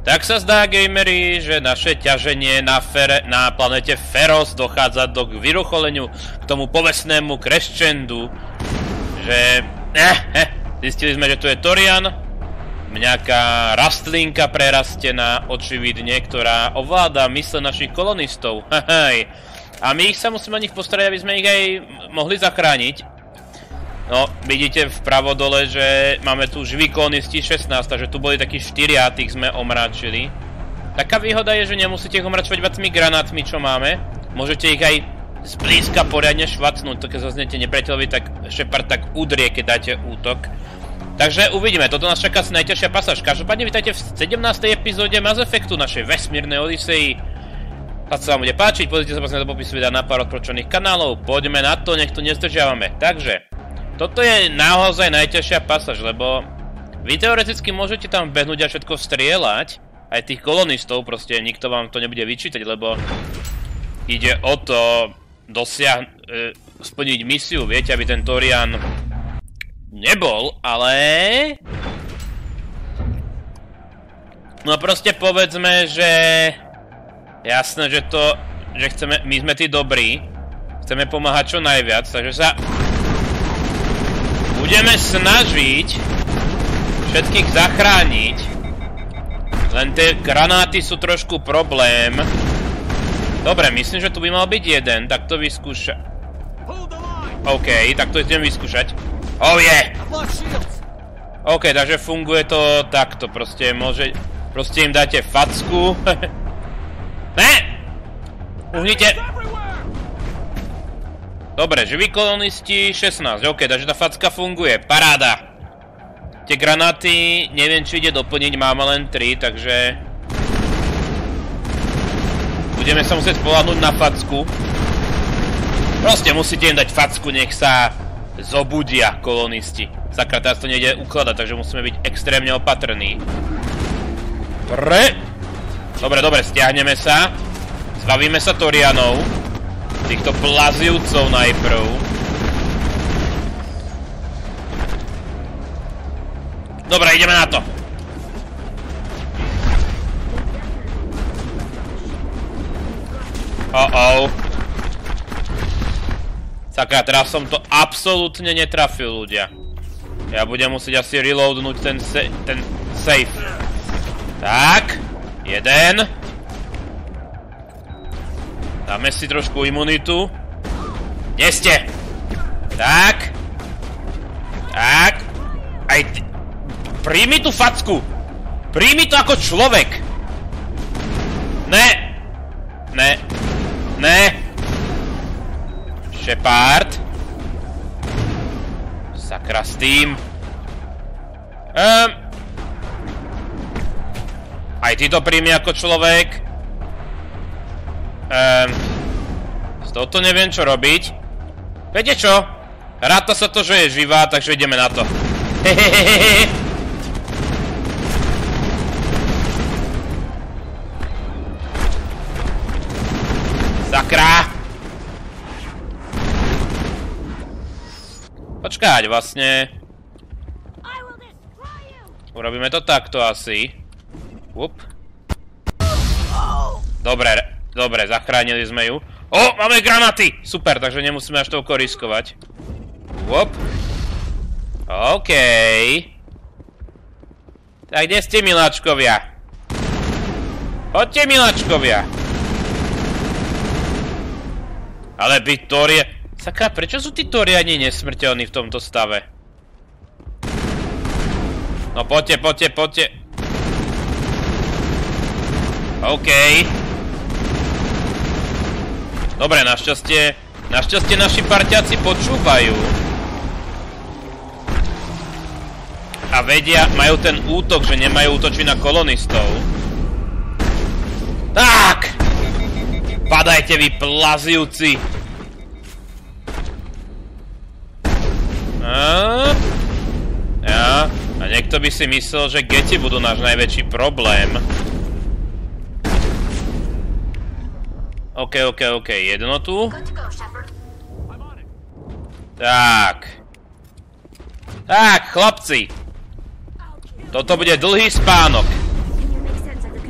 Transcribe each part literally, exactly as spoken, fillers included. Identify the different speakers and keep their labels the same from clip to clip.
Speaker 1: Tak sa zdá, gamery, že naše ťaženie na, Fere, na planete Feros dochádza do vyrucholeniu k tomu povestnému crescendu, že eh, eh, zistili sme, že tu je Torian, nejaká rastlinka prerastená, očividne, ktorá ovláda mysle našich kolonistov. A my ich sa musíme o nich postarať, aby sme ich aj mohli zachrániť. No, vidíte vpravo dole, že máme tu živí kolonisti šestnásť, takže tu boli takí štyria, tých sme omračili. Taká výhoda je, že nemusíte ich omračovať iba tými granátmi, čo máme. Môžete ich aj zblízka poriadne švacnúť, to keď zaznete nepriateľovi, tak Shepard tak udrie, keď dáte útok. Takže uvidíme, toto nás čaká asi najťažšia pasáž. Každopádne vítajte v sedemnástej epizóde Mass Effectu, našej vesmírnej Odysei. Ak sa vám bude páčiť, pozrite sa vlastne do popisu videa na pár odporúčaných kanálov. Poďme na to, nech to nezdržiavame. Takže toto je naozaj najťažšia pasáž, lebo vy teoreticky môžete tam behnúť a všetko strieľať, aj tých kolonistov, proste nikto vám to nebude vyčítať, lebo ide o to dosiahnuť, e, splniť misiu, viete, aby ten Torian nebol, ale no proste povedzme, že jasné, že to, že chceme, my sme tí dobrí, chceme pomáhať čo najviac, takže sa budeme snažiť všetkých zachrániť, len tie granáty sú trošku problém. Dobre, myslím, že tu by mal byť jeden, tak to vyskúša. OK, tak to idem vyskúšať. Oh yeah! OK, takže funguje to takto, proste môže, proste im dáte facku. Ne! Uhnite! Dobre, živí kolonisti šestnásť, ok, takže tá facka funguje, paráda. Tie granáty, neviem, či ide doplniť, máme len tri, takže budeme sa musieť spoľahnúť na facku. Proste musíte im dať facku, nech sa zobudia kolonisti. Sakra, teraz to nejde ukladať, takže musíme byť extrémne opatrní. Pre... Dobre, dobre, stiahneme sa. Zbavíme sa Torianov. Týchto plazivcov najprv. Dobre, ideme na to. Oh-oh. Sakra, teraz som to absolútne netrafil, ľudia. Ja budem musieť asi reloadnúť ten, sa ten safe. Tak. Jeden. Dáme si trošku imunitu. Kde ste? Tak. Tak. Aj ty. Príjmi tú facku. Príjmi to ako človek. Ne. Ne. Ne. Shepard. Sakra s tým. Um. Aj ty to príjmi ako človek. Ehm, z tohoto neviem čo robiť. Viete čo? Ráta sa to, že je živá, takže ideme na to. Hehehehe. Sakra. Počkať, vlastne urobíme to takto asi. Up. Dobre. Dobre, zachránili sme ju. O, máme granaty! Super, takže nemusíme až toľko riskovať. Wop. OK. Tak kde ste, miláčkovia? Poďte, miláčkovia. Ale byť Toria... Sakra, prečo sú tí Toriani nesmrteľní v tomto stave? No poďte, poďte, poďte. OK. Dobre, našťastie, našťastie naši parťáci počúvajú. A vedia, majú ten útok, že nemajú útočiť na kolonistov. Tak! Padajte vy, plazivci! A? Ja? A niekto by si myslel, že geti budú náš najväčší problém. OK, OK, OK, jedno tu. Tak. Tak, chlapci. Toto bude dlhý spánok.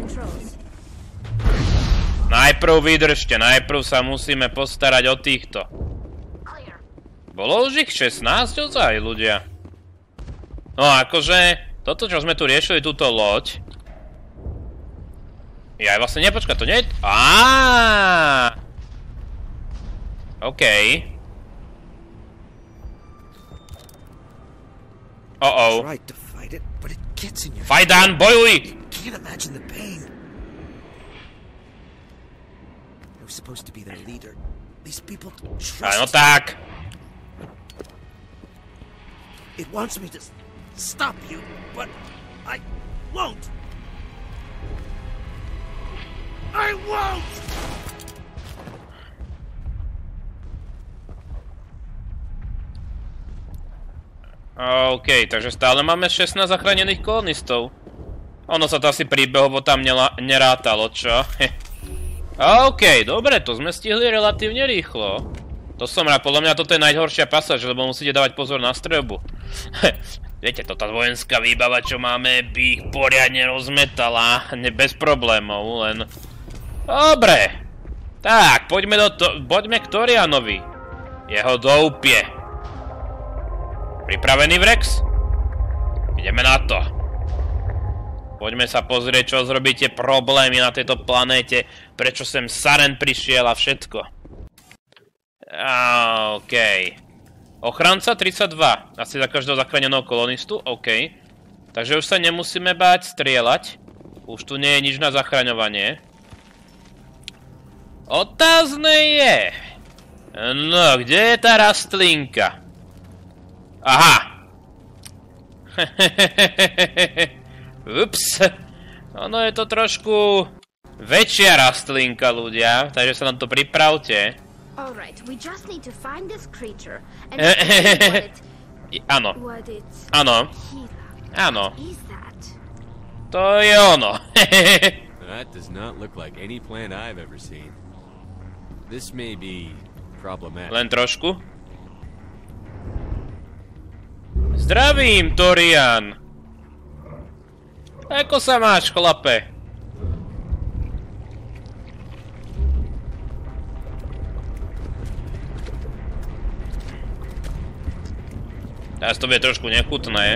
Speaker 1: Najprv vydržte, najprv sa musíme postarať o týchto. Bolo už ich šestnásť ozaj, ľudia. No akože, toto čo sme tu riešili, túto loď. Ja vlastne nepočkaj, to nie je... Aaaa! OK. Oh-oh. Fajdan, bojuj! Áno tak.
Speaker 2: It wants me to stop you, but I won't. I won't.
Speaker 1: OK, takže stále máme šestnásť zachránených kolonistov. Ono sa to asi príbehovo tam nerátalo, čo? OK, dobre, to sme stihli relatívne rýchlo. To som rád, podľa mňa toto je najhoršia pasáž, lebo musíte dávať pozor na streľbu. Viete, toto vojenská výbava, čo máme, by ich poriadne rozmetala. Bez problémov, len... Dobre. Tak, poďme do to... Poďme k Torianovi. Jeho doupie. Pripravený, Vrex? Ideme na to. Poďme sa pozrieť, čo zrobíte problémy na tejto planéte, prečo sem Saren prišiel a všetko. OK. Ochranca tridsaťdva. Asi za každého zachráneného kolonistu. OK. Takže už sa nemusíme báť strieľať. Už tu nie je nič na zachraňovanie. Otázne je... No, kde je tá rastlinka? Aha. Ups. Ono je to trošku... väčšia rastlinka, ľudia. Takže sa nám to pripravte.
Speaker 3: All right, we just need to find this creature and
Speaker 1: Áno.
Speaker 3: what it
Speaker 1: Áno. Áno.
Speaker 3: is that?
Speaker 1: To je ono.
Speaker 4: That does not look like any plant I've ever seen. This may be problematic.
Speaker 1: Len trošku. Zdravím, Torian. Ako sa máš, chlape? Teraz to bude trošku nechutné.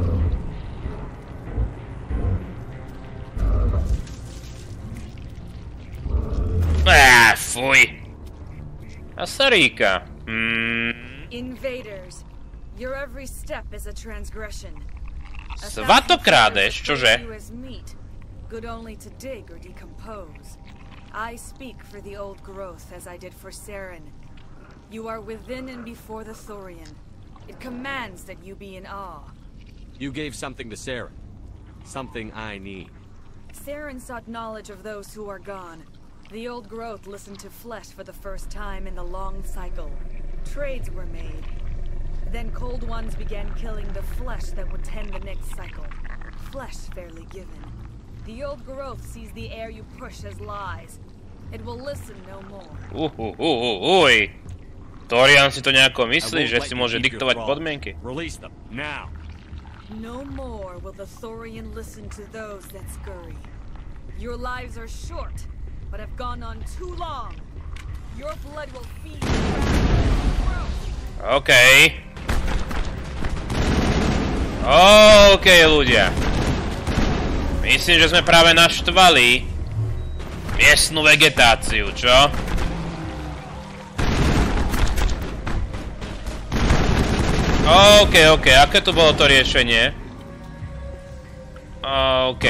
Speaker 1: Á, fuj. A Sarika. Mm.
Speaker 5: Invaders. Your every step is a transgression.
Speaker 1: Svatokrádež, čože?
Speaker 5: Good only to dig or decompose. I speak for the old growth as I did for Saren. You are within and before the Thorian. It commands that you be in awe.
Speaker 4: You gave something to Saren. Something I need.
Speaker 5: Saren sought knowledge of those who are gone. The old growth listened to flesh for the first time in the long cycle. Trades were made. Then cold ones began killing the flesh that would tend the next cycle. Flesh fairly given. The old growth sees the air you push as lies. It will listen no more.
Speaker 1: Uhuhuhuhuj. Torian si to nejako myslí, že si môže diktovať podmienky.
Speaker 4: Release them now.
Speaker 5: No more will the Thorian listen to those that scurry. Your lives are short, but have gone on too long. Your blood will feed the ground.
Speaker 1: OK. OK, ľudia. Myslím, že sme práve naštvali miestnu vegetáciu, čo? OK, OK, aké to bolo to riešenie? OK.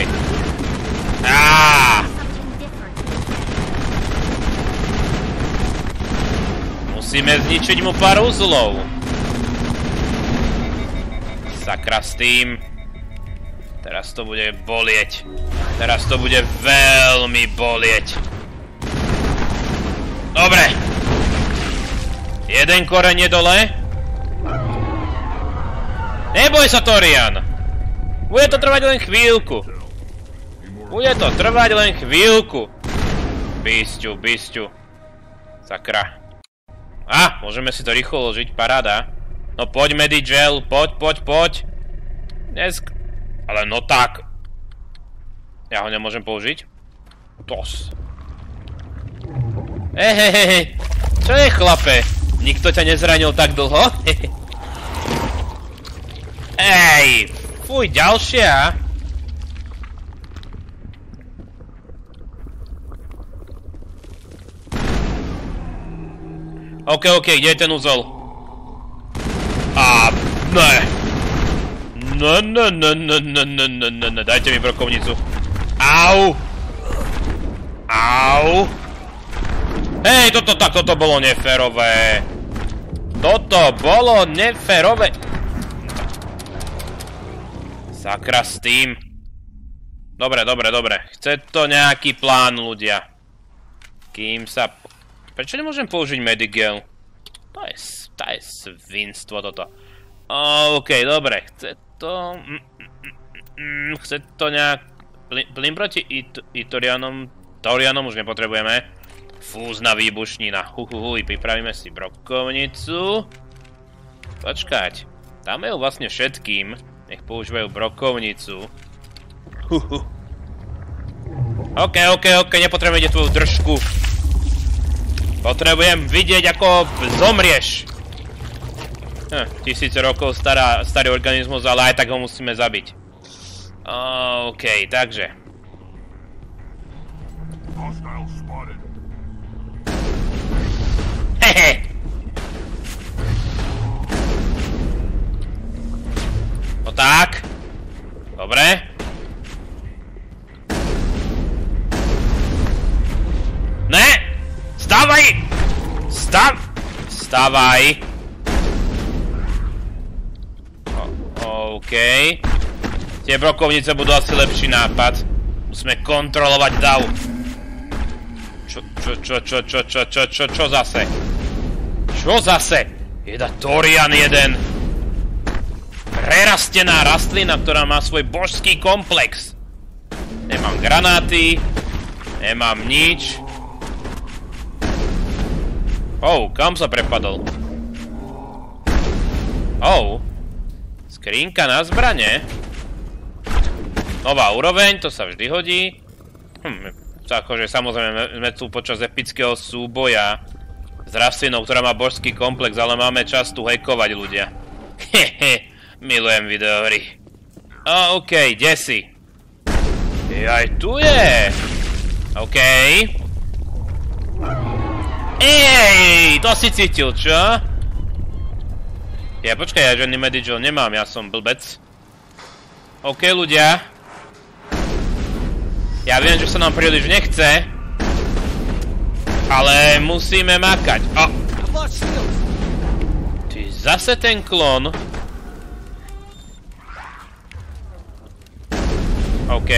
Speaker 1: Á! Musíme zničiť mu pár uzlov. Sakra s tým. Teraz to bude bolieť. Teraz to bude veľmi bolieť. Dobre. Jeden koreň je dole. Neboj sa, Torian! Bude to trvať len chvíľku. Bude to trvať len chvíľku. Bysťu, bysťu. Sakra. Á, môžeme si to rýchlo ložiť, paráda. No poď, Medigel, poď, poď, poď. Dnes... Ale no tak. Ja ho nemôžem použiť? Tos. Hej, hej, hej, čo je, chlape? Nikto ťa nezranil tak dlho? Ej, fuj, ďalšia. OK, OK, kde je ten úzol? A ne. No, no, no, no, no, no, no, no, no, dajte mi brokovnicu. Au. Au. Hej, toto, tak, toto bolo neférové. Toto bolo neférové. Sakra s tým. Dobre, dobre, dobre. Chce to nejaký plán, ľudia. Kým sa... Prečo nemôžem použiť Medigel? To je, to je svinstvo toto. OK, dobre. Chce to... Chce to nejak... Plyn proti Itorianom... Taurianom už nepotrebujeme. Fúzna výbušnina. Huhuhuj, pripravíme si brokovnicu. Počkať. Dáme ju vlastne všetkým. Nech používajú brokovnicu. Huhu. OK, OK, OK, nepotrebujem vidieť tvoju držku. Potrebujem vidieť, ako zomrieš. Hm, tisíce rokov stará, starý organizmus, ale aj tak ho musíme zabiť. OK, takže. Hehe. No tak. Dobre. Ne! Stávaj! Stav... Stávaj. OK. Tie brokovnice budú asi lepší nápad. Musíme kontrolovať dav. Čo, čo, čo, čo, čo, čo, čo, čo, čo zase? Čo zase? Jeda Torian jeden. Prerastená rastlina, ktorá má svoj božský komplex. Nemám granáty. Nemám nič. Oh, kam sa prepadol? Oh. Skrínka na zbrane. Nová úroveň, to sa vždy hodí. Hm, akože samozrejme sme tu počas epického súboja s rastlinou, ktorá má božský komplex, ale máme čas tu hackovať, ľudia. Hehe, milujem videohry. O, OK, kde si? Aj tu je. OK. Ej, to si cítil, čo? Ja, počkaj, ja žiadny Medigel nemám, ja som blbec. OK, ľudia. Ja viem, že sa nám príliš nechce. Ale musíme makať. O! Ty zase ten klon. OK.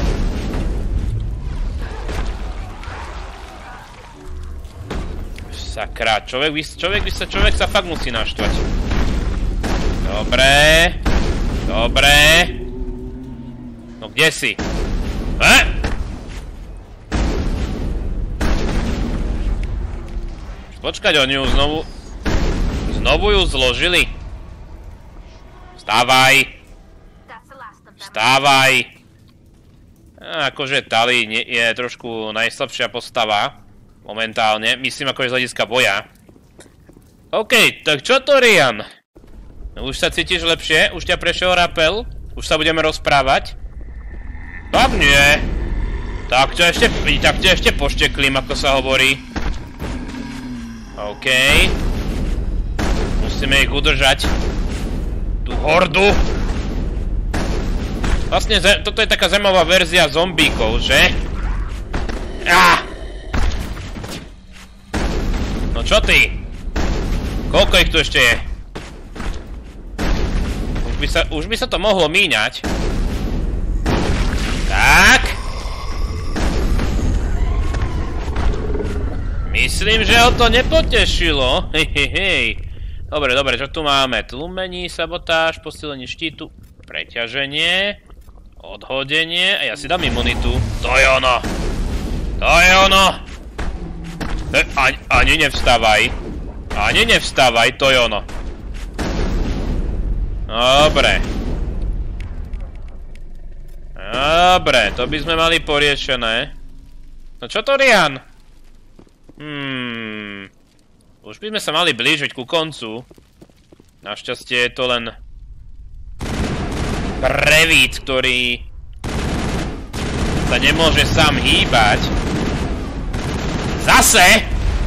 Speaker 1: Sakra, človek by, človek by sa, človek sa fakt musí naštvať. Dobre. Dobre. No kde si? Eh? Počkať, oni ju znovu... Znovu ju zložili. Vstávaj. Vstávaj. Akože Tali je trošku najslabšia postava. Momentálne. Myslím, ako je z hľadiska boja. OK, tak čo to, Rian? Už sa cítiš lepšie? Už ťa prešiel rapel? Už sa budeme rozprávať? Tak nie. Tak ťa ešte, tak ťa ešte pošteklím, ako sa hovorí. OK. Musíme ich udržať. Tú hordu. Vlastne, toto je taká zaujímavá verzia zombíkov, že? Ah! No čo ty? Koľko ich tu ešte je? Už by sa, už by sa to mohlo míňať. Tak. Myslím, že ho to nepotešilo. Hej, hej, hej. Dobre, dobre, čo tu máme? Tlmení, sabotáž, posilenie štítu, preťaženie, odhodenie a ja si dám imunitu. To je ono. To je ono. E, ani, ani nevstávaj. Ani nevstávaj, to je ono. Dobre. Dobre, to by sme mali poriešené. No čo to, Rian? Hmm. Už by sme sa mali blížiť ku koncu. Našťastie je to len prevíc, ktorý sa nemôže sám hýbať. Zase!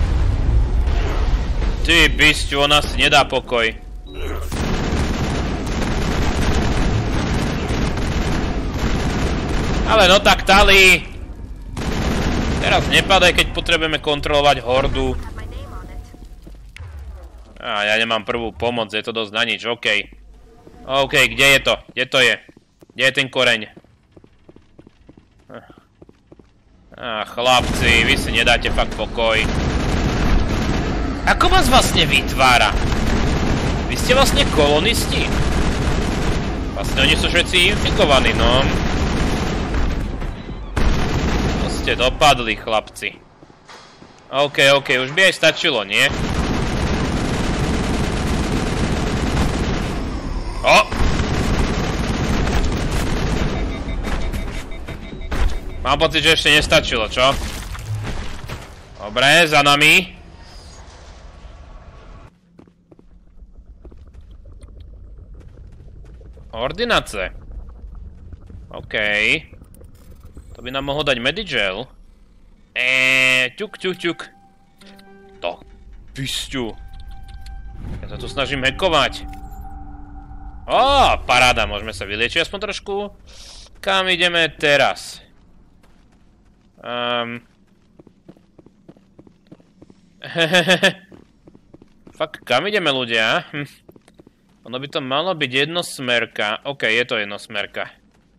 Speaker 1: Ty bisťu, ona si nedá pokoj. Ale no tak, Tali. Teraz nepadaj, keď potrebujeme kontrolovať hordu. Á, ja nemám prvú pomoc, je to dosť na nič, okej. Okej, kde je to? Kde to je? Kde je ten koreň? Á, chlapci, vy si nedáte fakt pokoj. Ako vás vlastne vytvára? Vy ste vlastne kolonisti? Vlastne oni sú všetci infikovaní, no. To ste dopadli, chlapci. Okej, okej, už by aj stačilo, nie? O! Mám pocit, že ešte nestačilo, čo? Dobre, za nami. Ordinace. Okej. To by nám mohol dať Medigel. Eee, ťuk, ťuk, ťuk. To. Pisťu. Ja sa tu snažím hackovať. Ó, paráda, môžeme sa vyliečiť aspoň trošku. Kam ideme teraz? Um. Fakt, kam ideme, ľudia? Hm. Ono by to malo byť jednosmerka. OK, je to jednosmerka.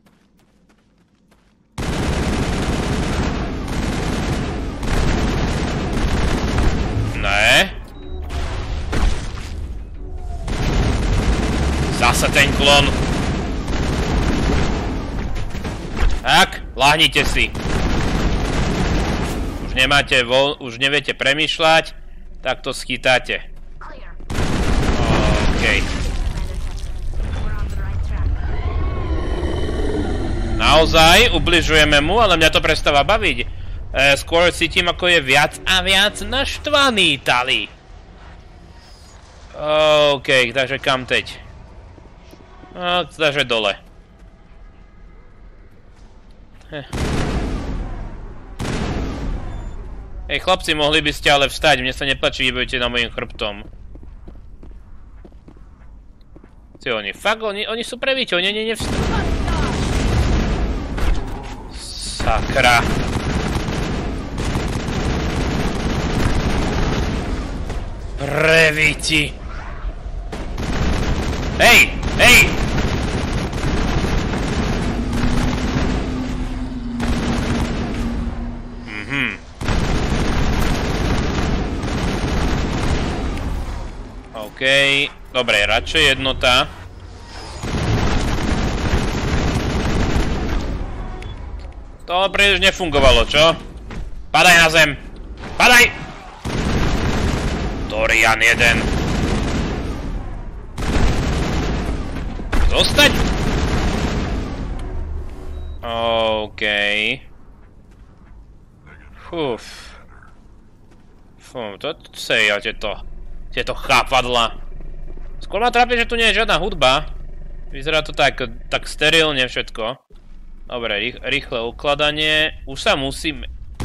Speaker 1: Ne. Zase ten klon. Tak, láhnite si. Už nemáte voľ, už neviete premýšľať, tak to schytáte. OK. Naozaj, ubližujeme mu, ale mňa to prestáva baviť. E, skôr cítim, ako je viac a viac naštvaný, Tali. OK, takže kam teď? No, takže dole. Heh. Hej, chlapci, mohli by ste ale vstať, mne sa nepáči, vy budete na mojím chrbtom. Si oni, fakt, oni, oni sú prevíti, oni ne, nevstať. Sakra. Prevíti. Hej, hej! Mhm. OK, dobre, radšej jednota. To príliš nefungovalo, čo? Padaj na zem! Padaj! Dorian jeden. Zostať! OK. Fuf. Fú, to seja, tieto... Tieto chápadla. Skôr ma trápi, že tu nie je žiadna hudba. Vyzerá to tak, tak sterilne všetko. Dobre, rých, rýchle ukladanie. Už sa musíme...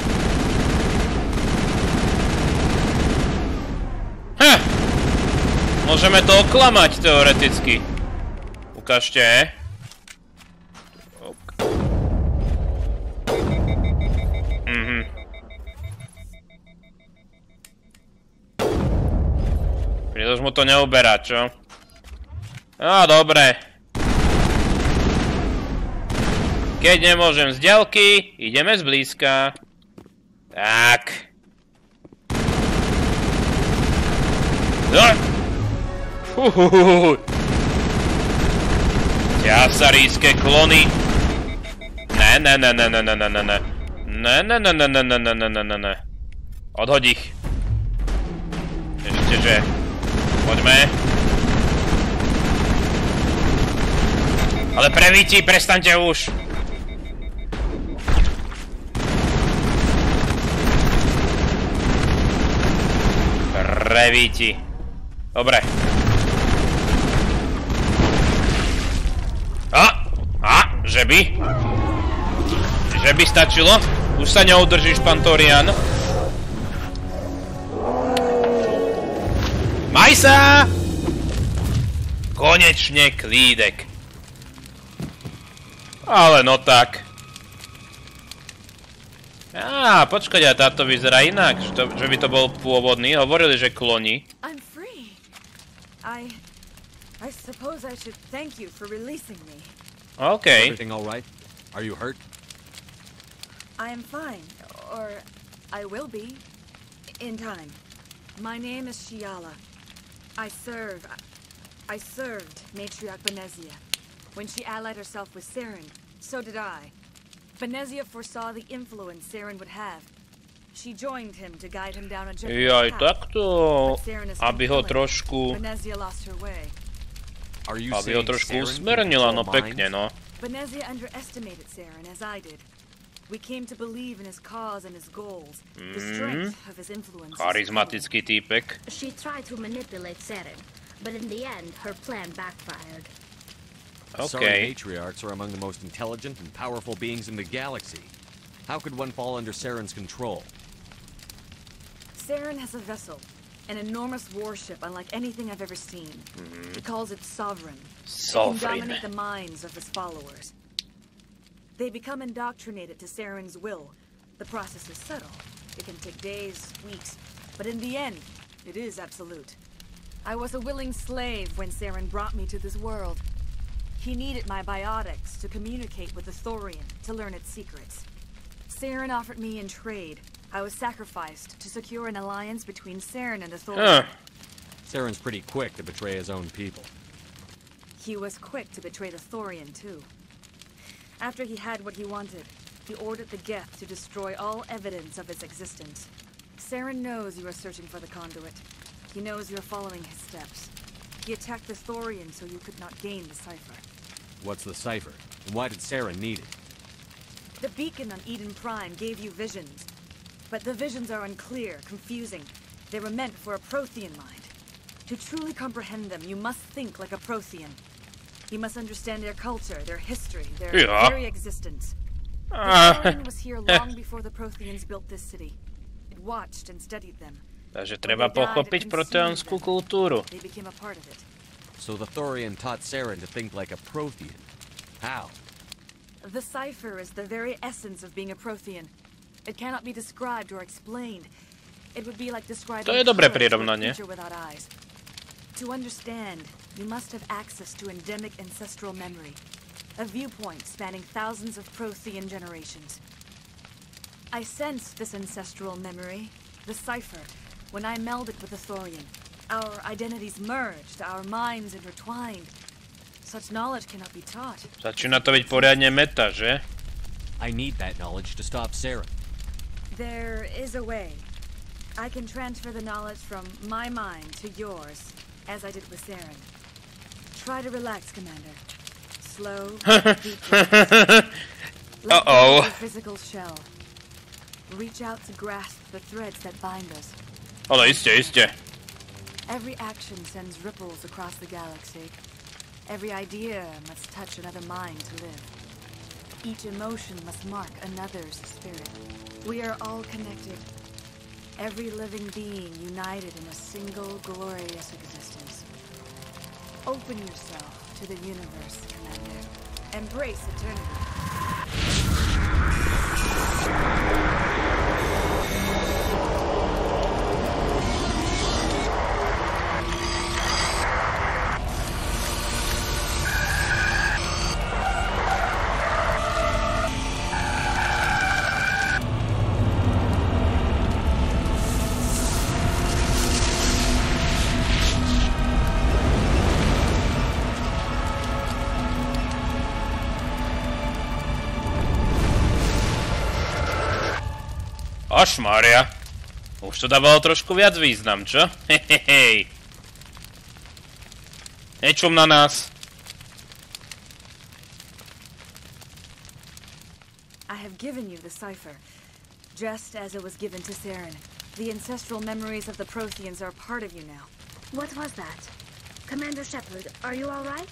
Speaker 1: Hm! Môžeme to oklamať, teoreticky. Ukážte. Ok. Mhm. Príliš mu to neuberá, čo? No, dobre. Keď nemôžem z diaľky, ideme zblízka. Tak. Fuhuhuhu. Ťasaríske klony. Ne, ne, ne, ne, ne, ne, ne, ne, ne. Ne, ne, ne, ne, ne, ne, ne, ne, ne, ne, ne. Odhoď ich. Ešte, že... Poďme. Ale prevíti, prestaňte už. Revíti. Dobre. A! A! Že by? Že by stačilo? Už sa neudržíš, pán Torian. Maj sa! Konečne klídek. Ale no tak. Á, počkať, a táto vyzerá inak, že, to, že by to bol pôvodný. Hovorili, že kloní.
Speaker 5: I'm free. I... I suppose I should thank you for releasing me.
Speaker 1: OK.
Speaker 4: Everything all right? Are you hurt?
Speaker 5: I am fine, or I will be, in time. My name is Shiala. I serve... I served Matriarch Benezia. When she allied herself with Saren, so did I. Benezia foresaw the influence Saren would have. She joined him to guide him down a generous
Speaker 1: Jaj,
Speaker 5: path.
Speaker 1: takto,
Speaker 5: But Saren is
Speaker 1: aby ho
Speaker 5: compelling.
Speaker 1: trošku,
Speaker 5: Benezia lost her way.
Speaker 4: Are you
Speaker 1: aby ho
Speaker 4: saying
Speaker 1: trošku
Speaker 4: Saren can
Speaker 1: usmernila, no
Speaker 4: control
Speaker 1: pekne,
Speaker 4: minds?
Speaker 1: no.
Speaker 5: Benezia underestimated Saren, as I did. We came to believe in his cause and his goals, the strength of his influence. is
Speaker 1: Charizmatický týpek.
Speaker 3: She tried to manipulate Saren, but in the end, her plan backfired.
Speaker 4: Sorry,
Speaker 1: OK.
Speaker 4: matriarchs are among the most intelligent and powerful beings in the galaxy. How could one fall under Saren's control?
Speaker 5: Saren has a vessel, an enormous warship unlike anything I've ever seen. He calls it Sovereign. It can
Speaker 1: Sovereign.
Speaker 5: dominate the minds of his followers. They become indoctrinated to Saren's will. The process is subtle. It can take days, weeks, but in the end, it is absolute. I was a willing slave when Saren brought me to this world. He needed my biotics to communicate with the Thorian, to learn its secrets. Saren offered me in trade. I was sacrificed to secure an alliance between Saren and the Thorian.
Speaker 1: Huh.
Speaker 4: Saren's pretty quick to betray his own people.
Speaker 5: He was quick to betray the Thorian, too. After he had what he wanted, he ordered the Geth to destroy all evidence of its existence. Saren knows you are searching for the conduit. He knows you're following his steps. He attacked the Thorian so you could not gain the cipher.
Speaker 4: What's the cipher? And why did Saren need it?
Speaker 5: The beacon on Eden Prime gave you visions. But the visions are unclear, confusing. They were meant for a Prothean mind. To truly comprehend them, you must think like a Prothean. You must understand their culture, their history, their
Speaker 1: Yeah.
Speaker 5: very existence. The
Speaker 1: Ah.
Speaker 5: Thorian was here long before the Protheans built this city. It watched and studied them.
Speaker 1: Takže treba pochopiť proteánskú kultúru.
Speaker 5: They became a part of it.
Speaker 4: So the Thorian taught Saren to think like a Prothean. How?
Speaker 5: The cipher is the very essence of being a Prothean. It cannot be described or explained. It would be like describing
Speaker 1: To je dobré
Speaker 5: colors to a
Speaker 1: prirovnanie.
Speaker 5: creature without eyes. To understand, you must have access to endemic ancestral memory, a viewpoint spanning thousands of Prothean generations. I sensed this ancestral memory, the cipher, when I melded with the Thorian. Our identities merged, our minds intertwined. Such knowledge cannot be taught.
Speaker 1: Začína to byť poriadne meta, že?
Speaker 4: I need that knowledge to stop Saren.
Speaker 5: There is a way. I can transfer the knowledge from my mind to yours, as I did with Saren. Try to relax, Commander. Slow, deep breaths. Let go
Speaker 1: Uh-oh.
Speaker 5: of your physical shell. Reach out to grasp the threads that bind us.
Speaker 1: Ale iste, iste.
Speaker 5: Every action sends ripples across the galaxy. Every idea must touch another mind to live. Each emotion must mark another's spirit. We are all connected. Every living being united in a single glorious existence. Open yourself to the universe, Commander. Embrace eternity.
Speaker 1: Ašmária. Už to dávalo trošku viac význam, čo? Hehehej. Nečum na nás.
Speaker 5: I have given you the cipher, just as it was given to Saren. The ancestral memories of the Protheans are part of you now.
Speaker 3: What was that? Commander Shepard, are you all right?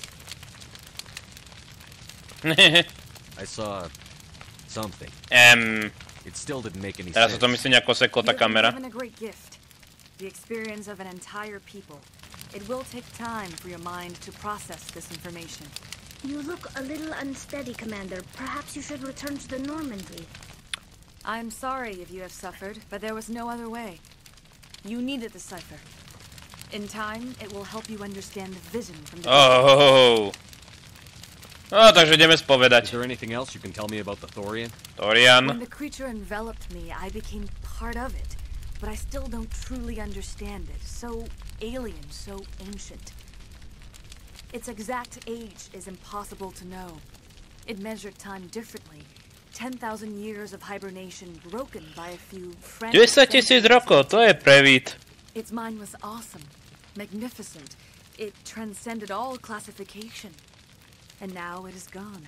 Speaker 4: I saw something.
Speaker 1: Em,
Speaker 4: It still didn't make any
Speaker 1: teraz
Speaker 4: sense.
Speaker 1: to myslím ako seklo tá
Speaker 5: You have been
Speaker 1: kamera.
Speaker 5: given a great gift. The experience of an entire people. It will take time for your mind to process this information.
Speaker 3: You look a little unsteady, Commander. Perhaps you should return to the Normandy.
Speaker 5: I'm sorry if you have suffered, but there was no other way. You needed the cipher. In time, it will help you understand the vision from the...
Speaker 1: Oh. No, takže ideme
Speaker 4: Is
Speaker 1: spovedať.
Speaker 4: there anything else you can tell me about the Thorian?
Speaker 5: When
Speaker 1: Torian.
Speaker 5: the creature enveloped me, I became part of it. But I still don't truly understand it. So alien, so ancient. Its exact age is impossible to know. It measured time differently. ten thousand years of hibernation broken by a few frantic
Speaker 1: desať tisíc
Speaker 5: centuries.
Speaker 1: rokov, to je prevít.
Speaker 5: Its mind was awesome, magnificent. It transcended all classification. And now it is gone.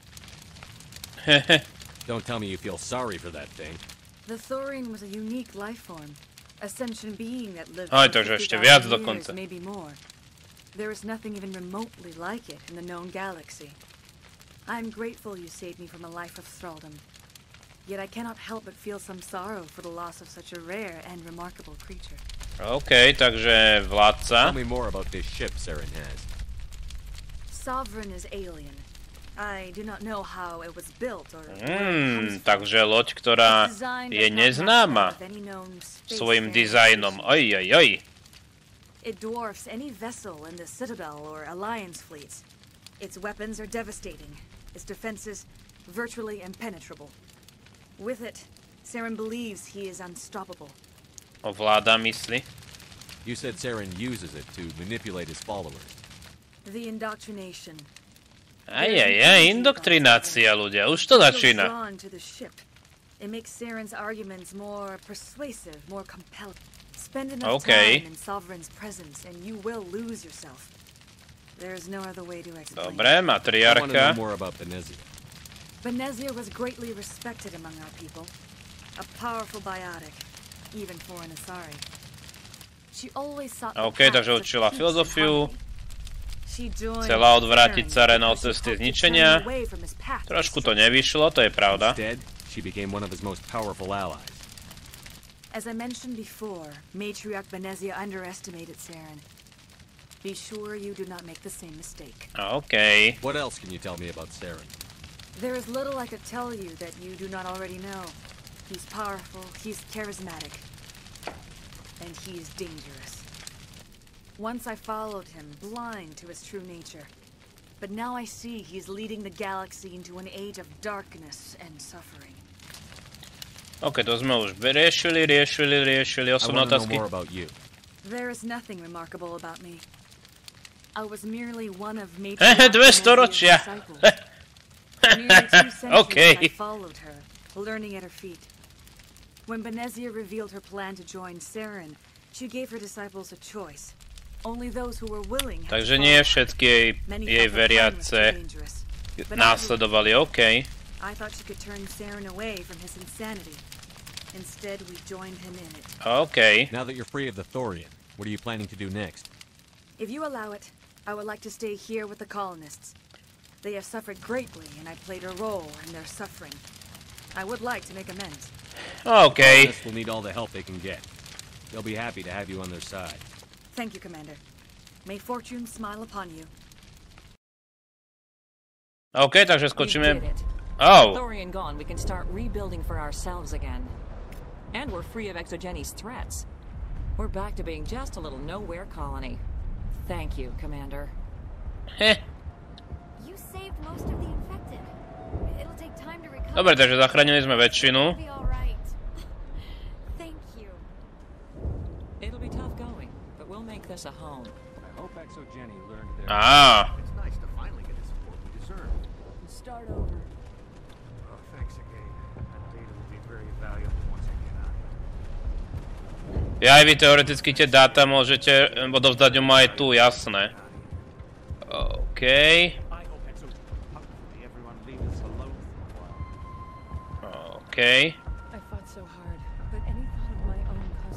Speaker 4: Don't tell me you feel sorry for that thing.
Speaker 5: The Thorian was a unique life form. A sentient being that lived
Speaker 1: Oj,
Speaker 5: for
Speaker 1: to už ešte
Speaker 5: fifty
Speaker 1: viac
Speaker 5: thousand years,
Speaker 1: dokonca.
Speaker 5: maybe more. There is nothing even remotely like it in the known galaxy. I'm grateful you saved me from a life of thraldom. Yet I cannot help but feel some sorrow for the loss of such a rare and remarkable creature.
Speaker 1: OK, takže
Speaker 4: Tell
Speaker 1: vládca.
Speaker 4: me more about this ship Saren has.
Speaker 5: Sovereign is alien. I do not know how it was built or where it comes
Speaker 1: Hmm,
Speaker 5: from.
Speaker 1: takže loď, ktorá
Speaker 5: Its design
Speaker 1: je
Speaker 5: does not match
Speaker 1: neznáma
Speaker 5: that of any known space
Speaker 1: svojim
Speaker 5: faring
Speaker 1: dizajnom.
Speaker 5: station.
Speaker 1: Oj, oj, oj.
Speaker 5: It dwarfs any vessel in the Citadel or Alliance fleets. Its weapons are devastating. Its defenses virtually impenetrable. With it, Saren believes he is unstoppable.
Speaker 1: Ovláda mysli.
Speaker 4: You said Saren uses it to manipulate his followers.
Speaker 5: The indoctrination.
Speaker 1: Aj, aj, aj, indoktrinácia, ľudia. Už to
Speaker 5: Feels
Speaker 1: začína.
Speaker 5: drawn to the ship. It makes Saren's arguments more persuasive, more compelling. Spend enough
Speaker 1: Okay.
Speaker 5: time in Sovereign's presence, and you will lose yourself. There is no other way to explain.
Speaker 1: Dobre,
Speaker 4: I want to know
Speaker 1: matriarcha.
Speaker 4: more about Benezia.
Speaker 5: Benezia was greatly respected among our people. A powerful biotic, even for an Asari. She always sought the
Speaker 1: OK,
Speaker 5: paths
Speaker 1: takže
Speaker 5: of
Speaker 1: učila
Speaker 5: peace and
Speaker 1: filozofiu.
Speaker 5: harmony. She joined
Speaker 1: Chcela odvrátiť
Speaker 5: Saren
Speaker 1: Sarena od
Speaker 5: because she
Speaker 1: cesty
Speaker 5: hoped to turn
Speaker 1: zničenia.
Speaker 5: him away from his path of
Speaker 1: Trošku to
Speaker 5: destruction.
Speaker 1: nevyšlo, to je pravda.
Speaker 4: Instead, she became one of his most powerful allies.
Speaker 5: As I mentioned before, Matriarch Benezia underestimated Saren. Be sure you do not make the same mistake.
Speaker 1: OK.
Speaker 4: What else can you tell me about Saren?
Speaker 5: There is little I could tell you that you do not already know. He's powerful, he's charismatic, and he is dangerous. Once I followed him, blind to his true nature. But now I see he is leading the galaxy into an age of darkness and suffering.
Speaker 1: OK, to sme už riešili, riešili, riešili.
Speaker 4: I
Speaker 1: Osobné
Speaker 4: want to know
Speaker 1: otázky.
Speaker 4: more about you.
Speaker 5: There is nothing remarkable about me. I was merely one of
Speaker 1: Hehe,
Speaker 5: Matriarch
Speaker 1: dve
Speaker 5: Benezia's
Speaker 1: storočia.
Speaker 5: disciples. For nearly two centuries
Speaker 1: Okay.
Speaker 5: I followed her, learning at her feet. When Benezia revealed her plan to join Saren, she gave her disciples a choice. Only those who were willing had to
Speaker 1: Takže nie
Speaker 5: follow.
Speaker 1: všetky jej,
Speaker 5: Many
Speaker 1: jej
Speaker 5: felt the plan was too
Speaker 1: veriace
Speaker 5: dangerous. But I
Speaker 1: následovali. OK.
Speaker 5: I thought she could turn Saren away from his insanity. Instead, we joined him in it.
Speaker 1: OK.
Speaker 4: Now that you're free of the Thorian, what are you planning to do next?
Speaker 5: If you allow it, I would like to stay here with the colonists. They have suffered greatly, and I played a role in their suffering. I would like to make amends.
Speaker 1: OK.
Speaker 4: Colonists will need all the help they can get. They'll be happy to have you on their side.
Speaker 5: Thank you, Commander. May fortune smile upon you.
Speaker 1: OK, takže
Speaker 6: We
Speaker 1: skočíme.
Speaker 6: did it.
Speaker 1: Oh.
Speaker 6: Thorian gone, we can start rebuilding for ourselves again. And we're free of Exogenes' threats. We're back to being just a little nowhere colony. Thank you, Commander.
Speaker 1: Heh.
Speaker 3: You saved most of the infected. It'll take time to recover.
Speaker 1: Dobre, takže zachránili sme väčšinu.
Speaker 3: It'll be all right. Thank you.
Speaker 6: It'll be tough going, but we'll make this a home.
Speaker 4: I hope Exogeny learned their...
Speaker 1: Á.
Speaker 2: It's nice to finally get the support we deserve.
Speaker 6: Start over.
Speaker 2: Oh, thanks again. That data will be very valuable once I get out of here.
Speaker 1: Ja aj vy teoreticky tie dáta môžete odovzdať mu aj tu, jasné. OK.
Speaker 2: I hope Exo... Hopefully everyone leaves us alone for a while.
Speaker 1: OK.
Speaker 6: I fought so hard, but any thought of my own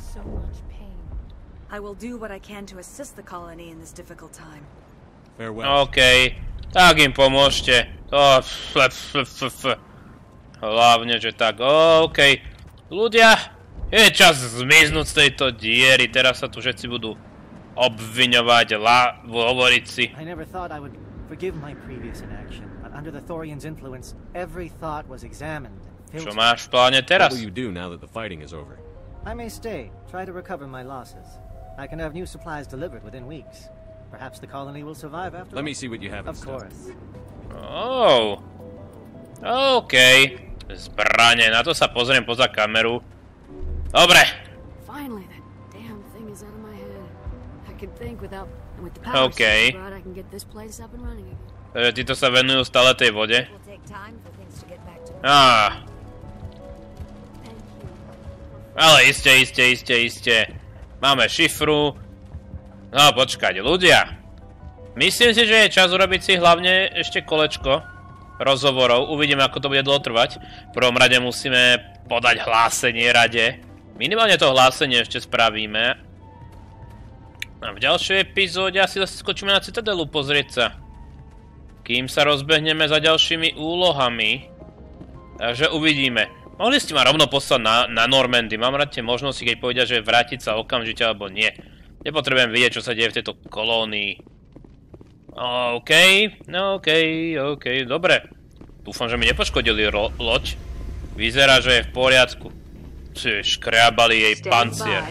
Speaker 5: I will do what I can to assist the colony in this difficult time.
Speaker 4: Farewell.
Speaker 1: OK, tak im pomôžte. To, f, f, f, f. Hlavne, že tak. OK. Ľudia, je čas zmiznúť z tejto diery. Teraz sa tu všetci budú obviňovať, la, hovoriť si.
Speaker 7: I never thought I would forgive my previous inaction, but under the Thorian's influence, every thought was examined and
Speaker 1: Čo
Speaker 7: filtered.
Speaker 1: máš v pláne teraz?
Speaker 4: What will you do now that the fighting is over?
Speaker 7: I may stay, try to recover my losses. I can have new supplies delivered within weeks. Perhaps the colony will survive after
Speaker 4: Let
Speaker 7: all.
Speaker 4: me see what you have in
Speaker 7: Of
Speaker 4: stock.
Speaker 7: course.
Speaker 1: Oh. OK. Zbranie, na to sa pozriem poza kameru. Dobre.
Speaker 8: Finally, that damn thing is out of my head. I can think without, and with the power
Speaker 1: Okay.
Speaker 8: source brought, I can get this place up and running again.
Speaker 1: Takže títo sa venujú stále tej vode.
Speaker 8: It will take time for things to get back to normal.
Speaker 1: Á.
Speaker 8: Thank you.
Speaker 1: Ale iste, iste, iste, iste. Máme šifru. No počkať, ľudia. Myslím si, že je čas urobiť si hlavne ešte kolečko rozhovorov. Uvidíme, ako to bude dlho trvať. V prvom rade musíme podať hlásenie rade. Minimálne to hlásenie ešte spravíme. A v ďalšej epizóde asi zase skočíme na Citadelu pozrieť sa. Kým sa rozbehneme za ďalšími úlohami. Takže uvidíme. Mohli ste ma rovno poslať na, na Normandy. Mám rád tie možnosti, keď povedia, že vrátiť sa okamžite alebo nie. Nepotrebujem vidieť, čo sa deje v tejto kolónii. OK, OK, OK, dobre. Dúfam, že mi nepoškodili loď. Vyzerá, že je v poriadku. Či škriabali jej pancier.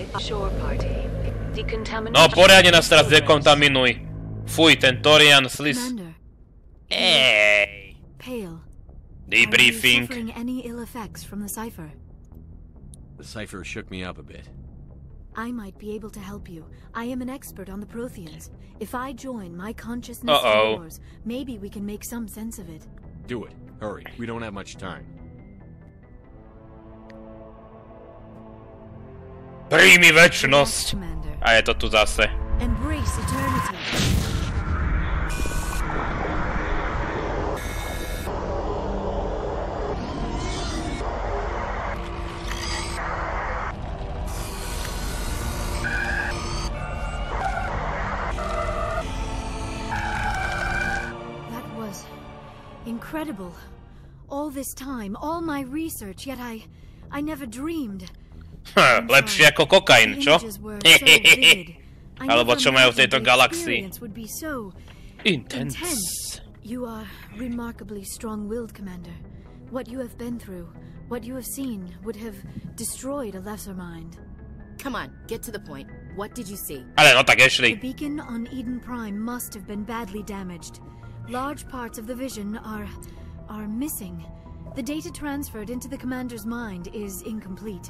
Speaker 1: No, poriadne nás teraz dekontaminuj. Fuj, ten Thorian slis.
Speaker 3: Commander,
Speaker 1: Ej.
Speaker 3: pale.
Speaker 1: Debriefing.
Speaker 3: Are you suffering any ill effects from the cipher?
Speaker 4: The cipher shook me up a bit.
Speaker 3: I might be able to help you. I am an expert on the Protheans. If I join my consciousness
Speaker 1: Uh-oh.
Speaker 3: to yours, maybe we can make some sense of it.
Speaker 4: Do it. Hurry. We don't have much time.
Speaker 1: Príjmi večnosť.
Speaker 3: Commander.
Speaker 1: A je to tu zase.
Speaker 3: Embrace eternity. That was incredible. All this time, all my research, yet I I never dreamed.
Speaker 1: Hm, lepšie ako kokain, čo? Alebo čo majú v tejto galaxii. Intense.
Speaker 3: You are remarkably strong-willed, Commander. What you have been through, what you have seen, would have destroyed a lesser mind.
Speaker 8: Come on, get to the point. What did you see?
Speaker 1: Ale no tak
Speaker 3: The
Speaker 1: Ashley.
Speaker 3: beacon on Eden Prime must have been badly damaged. Large parts of the vision are... are missing. The data transferred into the Commander's mind is incomplete.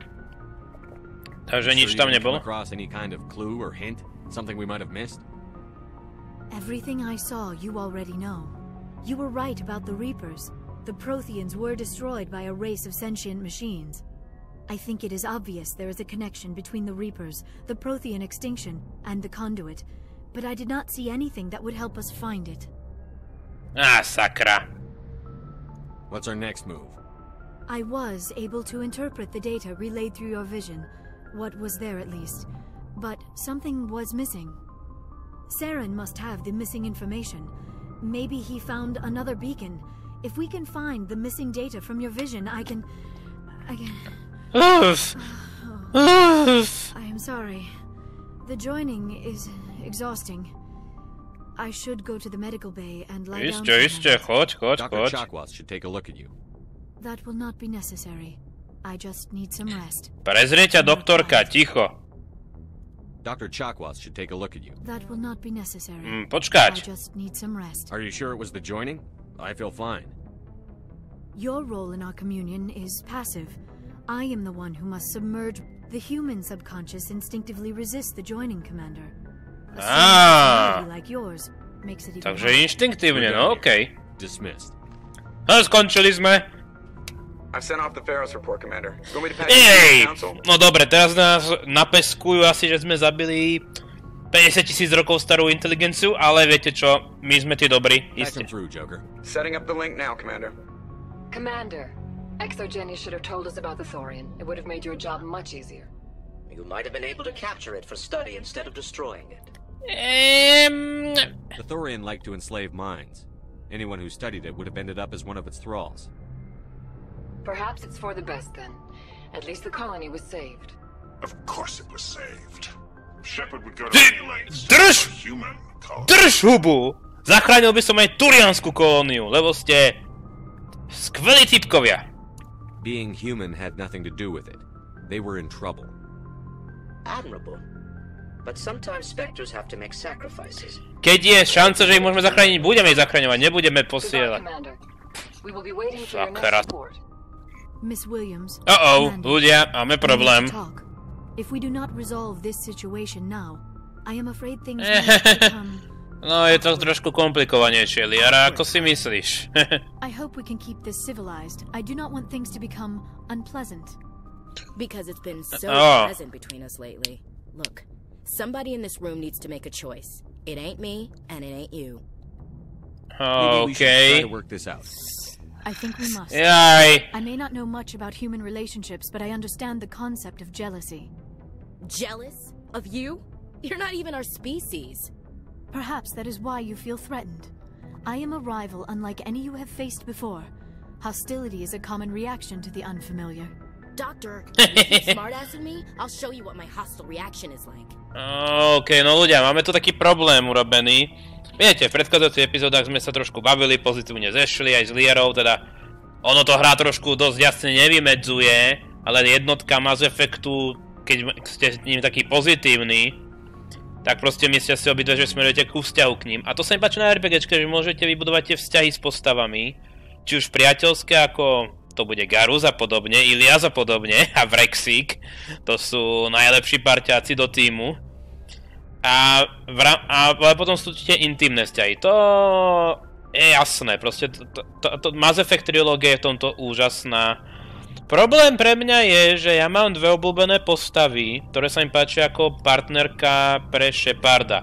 Speaker 1: Takže
Speaker 4: Sure
Speaker 1: nič
Speaker 4: you
Speaker 1: tam
Speaker 4: didn't come
Speaker 1: nebolo?
Speaker 4: across any kind of clue or hint? Something we might have missed?
Speaker 3: Everything I saw, you already know. You were right about the Reapers. The Protheans were destroyed by a race of sentient machines. I think it is obvious there is a connection between the Reapers, the Prothean extinction, and the Conduit, but I did not see anything that would help us find it.
Speaker 1: Á, sakra.
Speaker 4: What's our next move?
Speaker 3: I was able to interpret the data relayed through your vision, what was there at least, but something was missing. Saren must have the missing information. Maybe he found another beacon. If we can find the missing data from your vision, I can... I can...
Speaker 1: Uff. Uff.
Speaker 3: I am sorry. The joining is exhausting. I should go to the medical bay and lie down.
Speaker 1: Iste, iste, choď, choď,
Speaker 4: Doctor
Speaker 1: choď.
Speaker 4: Chakwas should take a look at you.
Speaker 3: That will not be necessary. I just need some rest.
Speaker 1: Prezrie ťa doktorka, ticho.
Speaker 4: Doctor Chakwas should take a look at you.
Speaker 3: That will not be necessary.
Speaker 1: Mm,
Speaker 3: I
Speaker 1: počkať.
Speaker 3: just need some rest.
Speaker 4: Are you sure it was the joining? I feel fine.
Speaker 3: Your role in our communion is passive. I am the one who must submerge. The human subconscious instinctively resists the joining, Commander. A
Speaker 1: Ah.
Speaker 3: personality like yours makes it even
Speaker 1: Takže
Speaker 3: harder.
Speaker 1: inštinktívne, no okej.
Speaker 4: Dismissed.
Speaker 1: No, skončili sme.
Speaker 2: I've sent off the Pharos report, Commander. You want me to pass
Speaker 1: Ej!
Speaker 2: it to the council?
Speaker 1: No dobre, teraz nás napeskujú asi, že sme zabili päťdesiat tisíc rokov starú inteligenciu, ale viete čo, my sme tí dobrí,
Speaker 4: Patch
Speaker 1: iste.
Speaker 4: him through, Joker.
Speaker 2: Setting up the link now, Commander.
Speaker 9: Commander, Exogeny should have told us about the Thorian. It would have made your job much easier. You might have been able to capture it for study instead of destroying it.
Speaker 1: Um,
Speaker 4: The Thorian liked to enslave minds. Anyone who studied it would have ended up as one of its thralls.
Speaker 10: Perhaps it's for the best then. At least the colony was saved.
Speaker 11: Of course it was saved. Shepard would go to any lengths to
Speaker 1: Drž!
Speaker 11: save a human colony.
Speaker 1: Drž hubu! Zachránil by som aj turiansku kolóniu, lebo ste skvelí typkovia.
Speaker 4: Being human had nothing to do with it. They were in trouble.
Speaker 9: Admirable. But sometimes Spectres have to make sacrifices.
Speaker 1: Keď je šanca, že ich môžeme zachrániť, budeme ich zachraňovať, nebudeme
Speaker 10: Goodbye,
Speaker 1: posielať.
Speaker 10: Commander. We will be waiting for your
Speaker 1: Sakra.
Speaker 10: next report.
Speaker 3: Miss Williams.
Speaker 1: Uh-oh,
Speaker 3: Commander,
Speaker 1: ľudia, máme
Speaker 3: we need to
Speaker 1: problém.
Speaker 3: talk. If we do not resolve this situation now, I am afraid things might become...
Speaker 1: No, je to trošku komplikovanejšie, Liara, ako si myslíš?
Speaker 3: I hope we can keep this civilized. I do not want things to become unpleasant.
Speaker 12: Because it's been so
Speaker 1: Oh.
Speaker 12: pleasant between us lately. Look, somebody in this room needs to make a choice. It ain't me, and it ain't you.
Speaker 4: Maybe we should try
Speaker 1: Okay.
Speaker 4: to work this out.
Speaker 3: I think we must.
Speaker 1: Jaj.
Speaker 3: I may not know much about human relationships, but I understand the concept of jealousy.
Speaker 12: Jealous? Of you? You're not even our species.
Speaker 3: Perhaps that is why you feel threatened. I am a rival unlike any you have faced before. Hostility is a common reaction to the unfamiliar.
Speaker 12: Doctor, you keep smartassing me, I'll show you what my hostile reaction is like.
Speaker 1: OK, no ľudia, máme tu taký problém urobený. Viete, v predchádzajúcich epizódach sme sa trošku bavili, pozitívne zešli aj s Liarou, teda ono to hrá trošku dosť jasne nevymedzuje, ale jednotka Mass Effectu, keď ste s ním taký pozitívny, tak proste myslia si obidve, že smerujete ku vzťahu k ním. A to sa mi páči na RPGčke, že môžete vybudovať tie vzťahy s postavami, či už priateľské, ako to bude Garus a podobne, Ilias a podobne, a Vrexík, to sú najlepší parťáci do týmu. A, vra- a ale potom sú tie intimné vzťahy. To je jasné, proste to, to, to, to Mass Effect trilógia je v tomto úžasná. Problém pre mňa je, že ja mám dve obľúbené postavy, ktoré sa mi páčia ako partnerka pre Sheparda.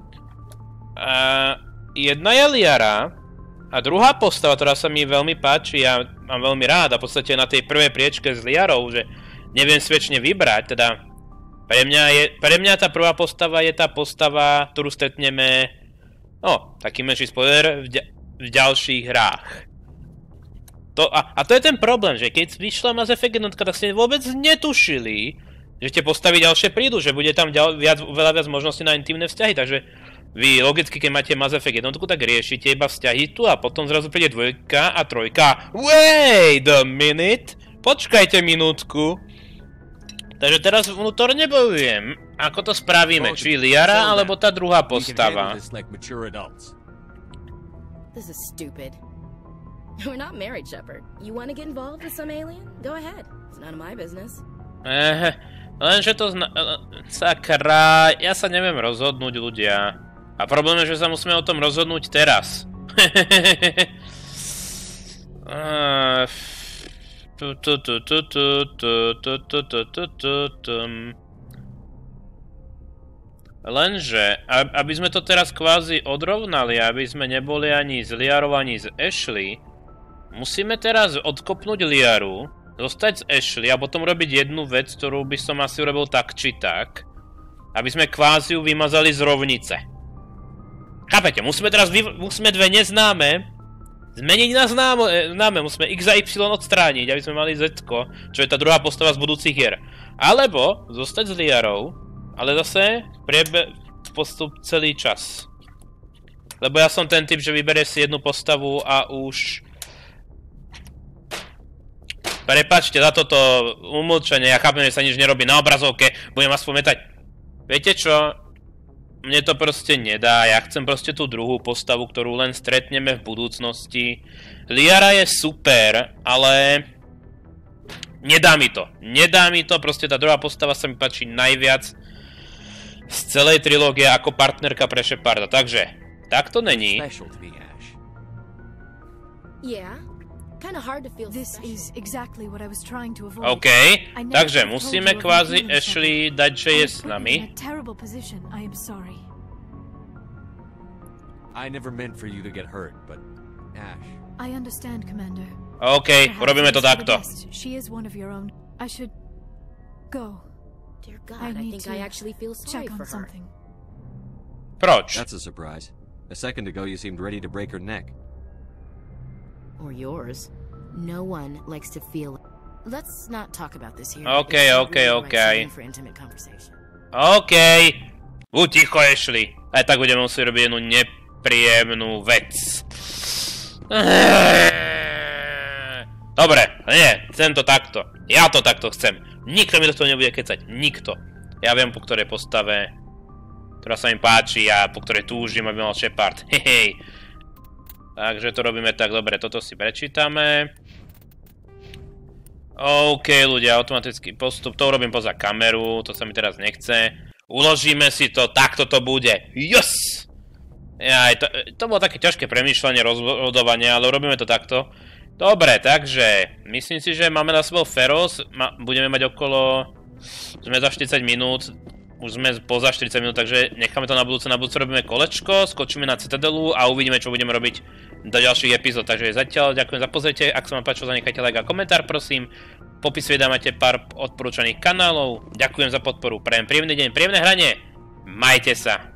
Speaker 1: A jedna je Liara a druhá postava, ktorá sa mi veľmi páči, ja mám veľmi rád a v podstate na tej prvej priečke s Liarou, že neviem sviečne vybrať, teda pre mňa, je, pre mňa tá prvá postava je tá postava, ktorú stretneme, no, taký menší spoiler, v, v ďalších hrách. To, a, a to je ten problém, že keď vyšla Mass Effect jednotka, tak ste vôbec netušili, že tie postavy ďalšie prídu, že bude tam ďal, viac, veľa viac možností na intimné vzťahy, takže vy logicky, keď máte Mass Effect jednotku, tak riešite iba vzťahy tu a potom zrazu príde dvojka a trojka. Wait a minute! Počkajte minútku. Takže teraz vnútorne bojujem. Ako to spravíme? Či Liara, alebo tá druhá postava?
Speaker 12: This is stupid. We're not married, Shepard. You want to get involved with some alien? Go ahead. It's none of my business.
Speaker 1: Eh, lenže to zna... Sakra, ja sa neviem rozhodnúť, ľudia. A problém je, že sa musíme o tom rozhodnúť teraz. Lenže, aby sme to teraz kvázi odrovnali, aby sme neboli ani z Liarou, ani z Ashley, musíme teraz odkopnúť Liaru, zostať z Ashley a potom robiť jednu vec, ktorú by som asi urobil tak či tak, aby sme kvázi ju vymazali z rovnice. Chápete, musíme teraz vy... musíme dve neznáme zmeniť na známe, známe, musíme X a Y odstrániť, aby sme mali Z, čo je tá druhá postava z budúcich hier. Alebo zostať s Liarou, ale zase priebe postup celý čas. Lebo ja som ten typ, že vyberie si jednu postavu a už... Prepáčte za toto umlčenie, ja chápem, že sa nič nerobí na obrazovke, budem vás pamätať. Viete čo? Mne to proste nedá, ja chcem proste tú druhú postavu, ktorú len stretneme v budúcnosti. Liara je super, ale... Nedá mi to, nedá mi to, proste tá druhá postava sa mi páči najviac z celej trilógie ako partnerka pre Sheparda, takže tak to není.
Speaker 12: Yeah. Kinda hard to feel
Speaker 3: This is exactly what I was trying to avoid.
Speaker 1: OK, takže musíme kvázi Ashley dať, že je s nami.
Speaker 3: Terrible position. I am sorry.
Speaker 4: I never meant for you to get hurt, but Ash.
Speaker 3: I understand, Commander.
Speaker 1: OK, urobíme to takto.
Speaker 3: She is one of your own. I should go.
Speaker 12: Dear God,
Speaker 3: I
Speaker 12: I,
Speaker 3: need
Speaker 12: think
Speaker 3: to
Speaker 12: I actually feel sorry
Speaker 3: check on
Speaker 12: for her.
Speaker 3: something.
Speaker 1: Proč?
Speaker 4: That's a surprise. A second ago you seemed ready to break her neck.
Speaker 12: Or yours. No one likes to feel... Let's not talk about this here.
Speaker 1: Okay,
Speaker 12: It's not
Speaker 1: okay,
Speaker 12: really the right
Speaker 1: okay.
Speaker 12: setting for intimate conversation.
Speaker 1: OK. Buď ticho, Ashley. Aj tak budeme musieť robiť jednu nepríjemnú vec. Dobre, nie, chcem to takto. Ja to takto chcem. Nikto mi do toho nebude kecať. Nikto. Ja viem, po ktorej postave, ktorá sa mi páči a po ktorej túžim, aby mal Shepard. Hej. Takže to robíme tak, dobre, toto si prečítame. OK, ľudia, automatický postup, to urobím poza kameru, to sa mi teraz nechce. Uložíme si to, takto to bude. Yes! Jaj, to, to bolo také ťažké premýšľanie, rozhodovanie, ale urobíme to takto. Dobre, takže, myslím si, že máme na sebou Feroz, ma, budeme mať okolo, sme za štyridsať minút, už sme poza štyridsať minút, takže necháme to na budúce, na budúce robíme kolečko, skočíme na Citadelu a uvidíme, čo budeme robiť do ďalších epizód. Takže zatiaľ ďakujem za pozretie, ak sa vám páčilo, zanechajte like a komentár, prosím. V popise videa máte pár odporúčaných kanálov, ďakujem za podporu, prajem príjemný deň, príjemné hranie, majte sa.